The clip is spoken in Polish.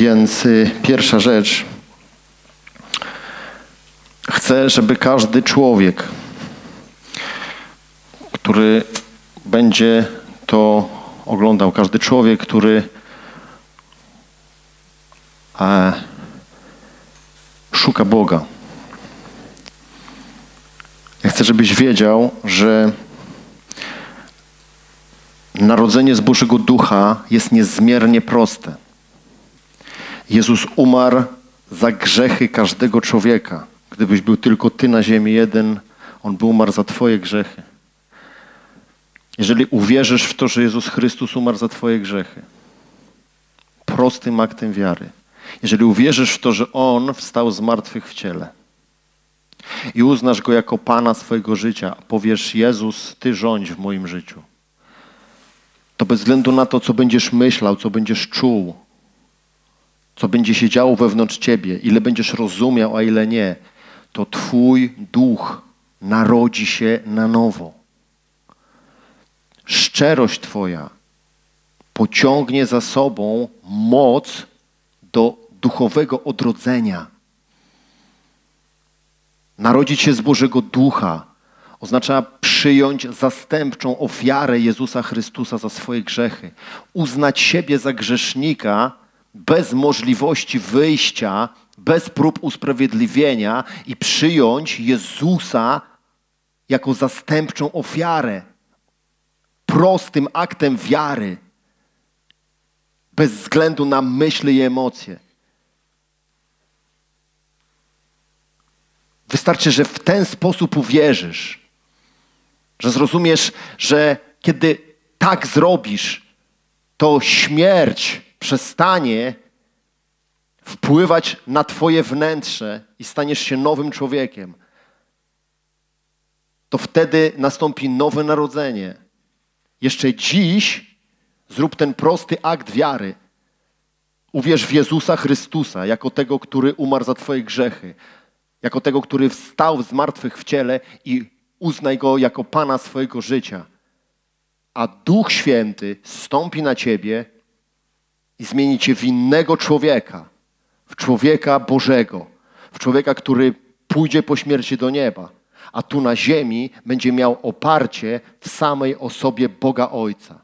Więc pierwsza rzecz. Chcę, żeby każdy człowiek, który będzie to oglądał, każdy człowiek, który szuka Boga. Ja chcę, żebyś wiedział, że narodzenie z Bożego Ducha jest niezmiernie proste. Jezus umarł za grzechy każdego człowieka. Gdybyś był tylko ty na ziemi jeden, On by umarł za twoje grzechy. Jeżeli uwierzysz w to, że Jezus Chrystus umarł za twoje grzechy, prostym aktem wiary. Jeżeli uwierzysz w to, że On wstał z martwych w ciele i uznasz Go jako Pana swojego życia, powiesz: Jezus, Ty rządź w moim życiu, to bez względu na to, co będziesz myślał, co będziesz czuł, co będzie się działo wewnątrz ciebie, ile będziesz rozumiał, a ile nie, to twój duch narodzi się na nowo. Szczerość twoja pociągnie za sobą moc do duchowego odrodzenia. Narodzić się z Bożego Ducha oznacza przyjąć zastępczą ofiarę Jezusa Chrystusa za swoje grzechy. Uznać siebie za grzesznika bez możliwości wyjścia, bez prób usprawiedliwienia i przyjąć Jezusa jako zastępczą ofiarę. Prostym aktem wiary. Bez względu na myśli i emocje. Wystarczy, że w ten sposób uwierzysz, że zrozumiesz, że kiedy tak zrobisz, to śmierć przestanie wpływać na twoje wnętrze i staniesz się nowym człowiekiem. To wtedy nastąpi nowe narodzenie. Jeszcze dziś zrób ten prosty akt wiary. Uwierz w Jezusa Chrystusa jako tego, który umarł za twoje grzechy. Jako tego, który wstał z martwych w ciele i uznaj Go jako Pana swojego życia. A Duch Święty zstąpi na ciebie i zmieni cię w innego człowieka. W człowieka Bożego. W człowieka, który pójdzie po śmierci do nieba. A tu na ziemi będzie miał oparcie w samej osobie Boga Ojca.